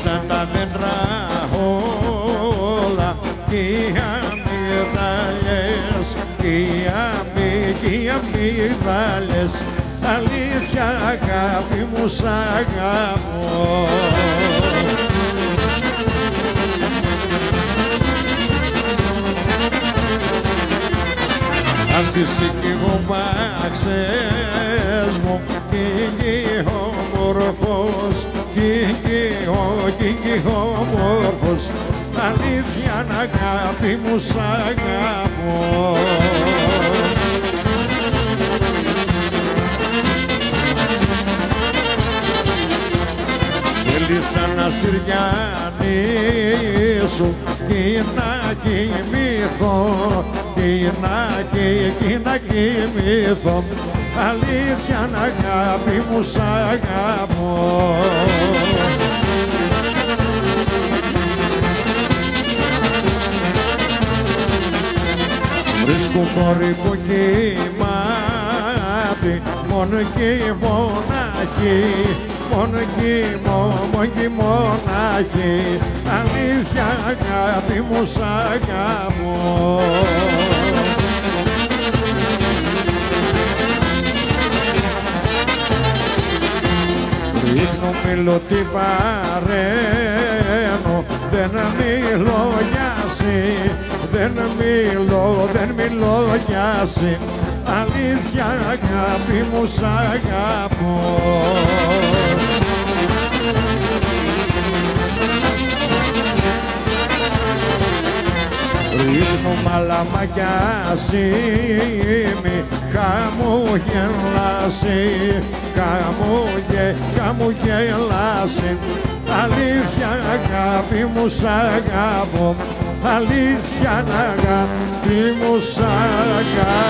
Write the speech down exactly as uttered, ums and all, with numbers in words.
Κόλλησαν τα δέντρα όλα κι οι αμυγδαλιές, κι οι αμύ, κι οι αμυγδαλιές, αλήθεια αγάπη μου σ' αγαπώ. Αν τις οικιγομάξες μου κι όμορφος, κι όμορφος, αλήθεια αγάπη μου σ' αγαπώ. Θέλησα να στυριανίσω κι να κοιμηθώ, κι να, κι να κοιμηθώ, αλήθεια αγάπη μου σ' αγαπώ. Βρίσκω κόρη που κοιμάται, μόνο κι μοναχή, μόνο κι μόνο κι μοναχή, αλήθεια αγάπη μου σ' αγαπώ. Ρίχνω μήλο τι βαραίνω, δεν μιλώ για σύ, δεν μιλώ, δεν μιλώ για σύ, αλήθεια αγάπη μου σ' αγαπώ. Ρίχνω μαλαμάκια σήμη, χαμογελάσει, χαμογε, χαμογελάσει, αλήθεια αγάπη μου σ' αγαπώ, αλήθεια αγάπη μου σ' αγαπώ.